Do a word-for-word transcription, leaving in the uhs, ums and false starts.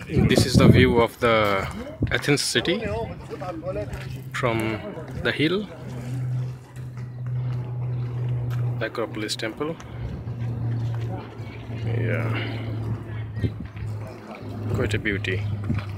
This is the view of the Athens city from the hill. Acropolis Temple. Yeah, quite a beauty.